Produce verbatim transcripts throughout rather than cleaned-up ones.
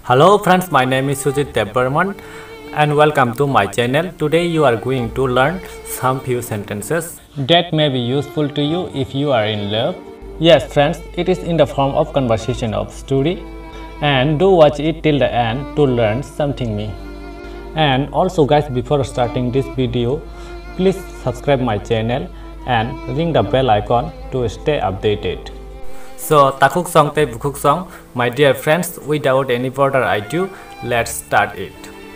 Hello friends, my name is Sujit Debarman and welcome to my channel. Today you are going to learn some few sentences that may be useful to you if you are in love. Yes friends, it is in the form of conversation of story and do watch it till the end to learn something new. And also guys, before starting this video, please subscribe my channel and ring the bell icon to stay updated. So, takuk song te bukuk song, my dear friends, without any further ado, let's start it.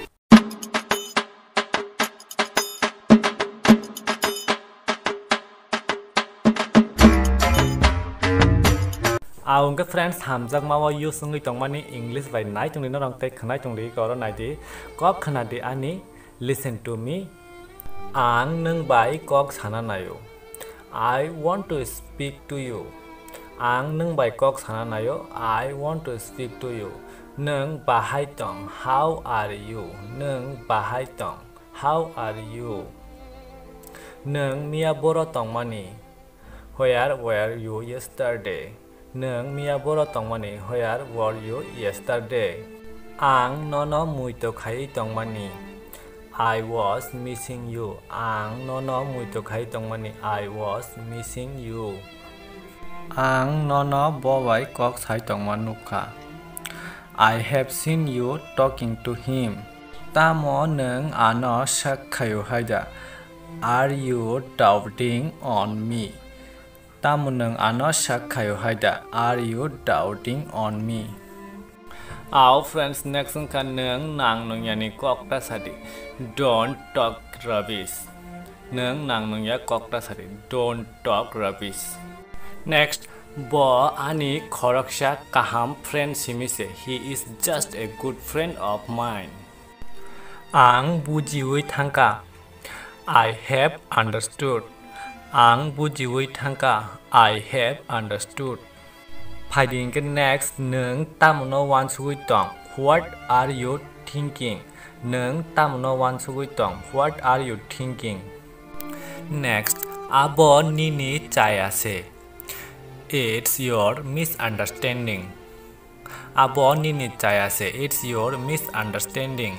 Aung ke friends hamjak mawa use ngi tong mani English by nai tong ni norong te khnai tong ri ko nai di kop khana di ani listen to me. Ang nung bai kok sana nayo. I want to speak to you. Ang nung bai kok sana nayo. I want to speak to you. Nung bahai tong. How are you? Nung bahai tong. How are you? Nung mia boro tong mani. Where were you yesterday? Nung mia boro tong mani. Where were you yesterday? Ang nono mui to khai tong mani. I was missing you. Ang nono mui to khai tong mani. I was missing you. Ang nono bo bai kok sai tong manukha. I have seen you talking to him. Tamo nung ano sak khayo haida. Are you doubting on me? Tamo nung ano sak khayo haida. Are you doubting on me? Our friends next kan nung nang nung yani kok ta sadi. Don't talk rubbish. Nung nang nung ya kok ta sadi. Don't talk rubbish. Next, bo ani khoroksha kaham friend simise. He is just a good friend of mine. Ang bujiwi thangka. I have understood. Ang bujiwi thangka. I have understood. Finding next, nung tamuno wan sugui tong. What are you thinking? Nung tamuno wan sugui tong. What are you thinking? Next, abo nini chayase. It's your misunderstanding. Abo nini chayase. It's your misunderstanding.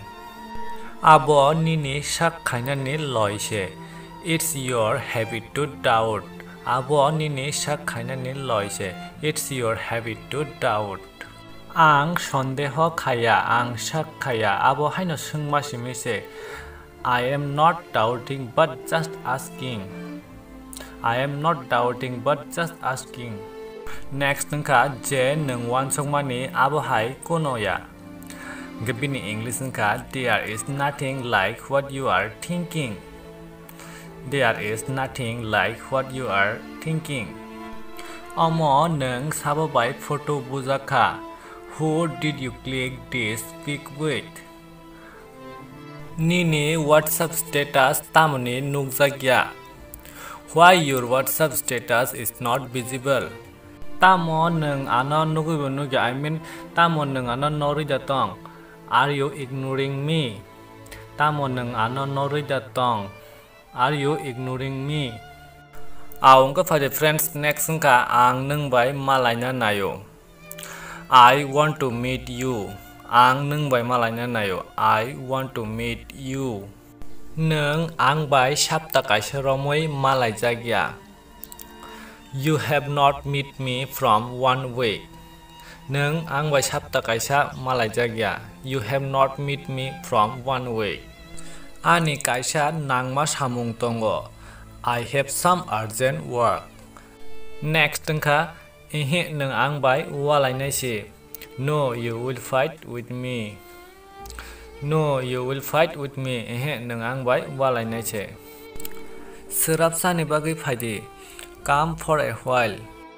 Abo nini sak khaina ni loise. It's your habit to doubt. Abo nini sak khaina ni loise. It's your habit to doubt. Ang sondeho khaya. Ang sak khaya. Abo haino sungma simise. I am not doubting but just asking. I am not doubting but just asking. Next nungka je nung wan songmani abo hai kono ya. Gabini English nungka there is nothing like what you are thinking. There is nothing like what you are thinking. Omo nung sabo bai photo bujaka. Who did you click this pic with? Nini WhatsApp status tamuni nukjagya. Why your WhatsApp status is not visible? Tamo nung ano nugubo nugi. I mean, tamo nung ano nori datong. Are you ignoring me? Tamo nung ano nori datong. Are you ignoring me? Aung ka fade friends next ka ang nung bai malay na nayo. I want to meet you. Ang nung bai malay na nayo. I want to meet you. Nung ang bai sapta kaisa romoy malay jagya. You have not met me from one week. Nung ang bai sapta kaisa malay jagya. You have not met me from one week. Ani kaisa nangma samung tongo. I have some urgent work. Next nungka ihi nung ang bai walay na si. No, you will fight with me. No, you will fight with me. Ehe nung ang bai walay na che. Serap sani bagi phaidi. Come for a while.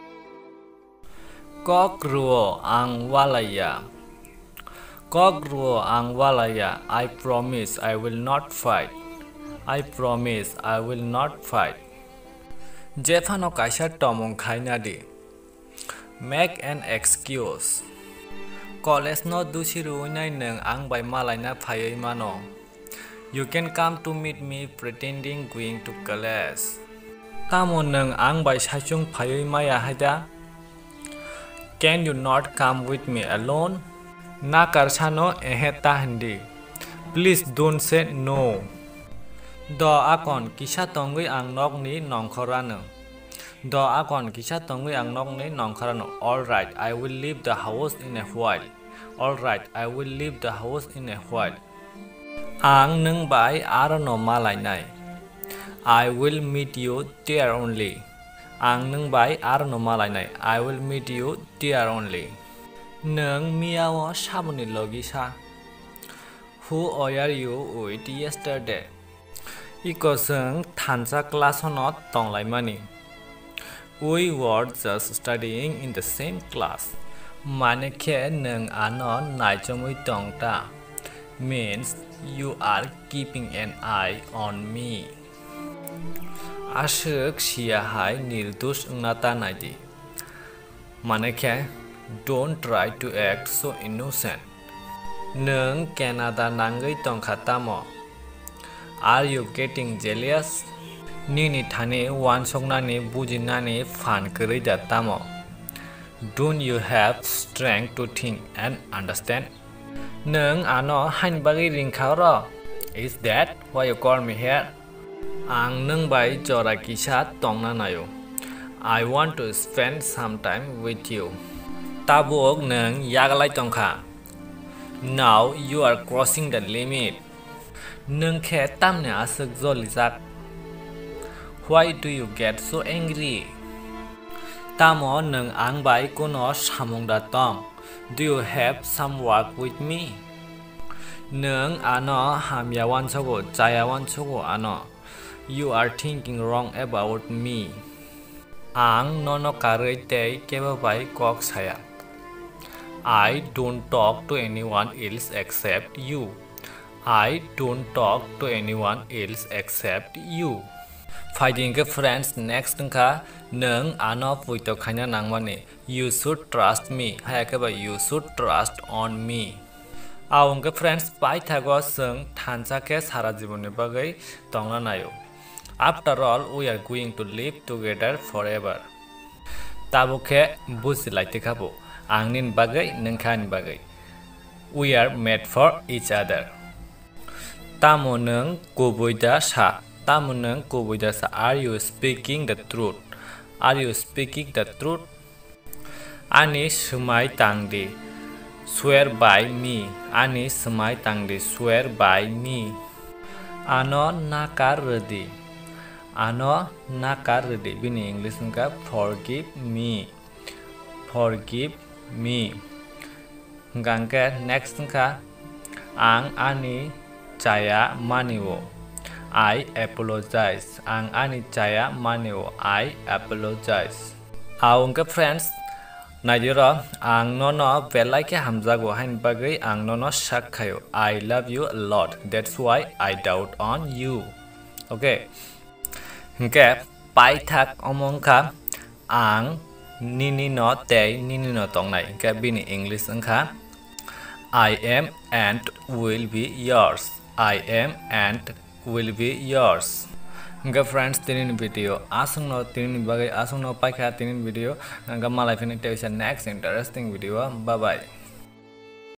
Kok ruo ang walaya. Kok ruo ang walaya. I promise I will not fight. I promise I will not fight. Jefano kaisa tomong khaina di. Make an excuse. College no dusiru nai nung ang bai malay na phayai mano. You can come to meet me pretending going to college. Tamo nung ang bai sachung phayai maya haida. Can you not come with me alone? Na karsano eheta hindi. Please don't say no. Do akon kisha tongui ang nok ni nongkhorano. Do akon kisha tongui ang nok ni nongkhorano. All right, I will leave the house in a while. All right, I will leave the house in a while. Ang nung bai arano malai nai. I will meet you there only. Ang nung bai arano malai nai. I will meet you there only. Nung miawo shabuni logisa. Who were you with yesterday? Iko sung thansa class honot tonglai mani. We were just studying in the same class. Mane ke nung ano nai chomui tongta. Means you are keeping an eye on me. Ashuk siya hai nirdush ungnata naidi. Mane ke don't try to act so innocent. Nung Canada nangai tongkhata mo. Are you getting jealous? Nini thane wansokna ni bujina ni fan kari jata mo. Don't you have strength to think and understand? Nung ano hain bagi ringkharo. Is that why you call me here? Ang nung bai jora kisha tongna nayo. I want to spend some time with you. Tabuk nung yagalai tongkha. Now you are crossing the limit. Nung khe tamne asuk zolizak. Why do you get so angry? Tamo nung ang bai kuno samungda tong. Do you have some work with me? Nung ano hamyawan chogo jayawan chogo ano. You are thinking wrong about me. Ang nono karei tei keba bai kok saya. I don't talk to anyone else except you. I don't talk to anyone else except you. Fighting friends next nka nung ano puito khanya nangmani. You should trust me. Hayakaba you should trust on me. Aung friends pai thago sung thansa ke sara jiboni bagai tongna nayo. After all, we are going to live together forever. Tabukhe buzilai tikhabu. Angnin bagai nengkhan bagai. We are made for each other. Tamo nung kubuida sa. Tamo nung kubuida sa. Are you speaking the truth? Are you speaking the truth? Ani sumai tangdi. Swear by me. Ani sumai tangdi. Swear by me. Ano nakar redi. Ano nakar redi. Bini English nungka forgive me. Forgive me. Gangke next nka ang ani chaya maniwo. I apologize. Ang ani chaya maniwo. I apologize. Aung ke friends naidiro ang nono belai ke hamjago hain bagai ang nono shak khayo. I love you a lot. That's why I doubt on you. Okay. Hingke pai thak omongka ang nini no tei nini no tongnai ke bini English angkha I am and will be yours. I am and will be yours. Nga friends tinin video asung no tinin bagai asung no paikha tinin video nga malai fini next interesting video. Bye bye.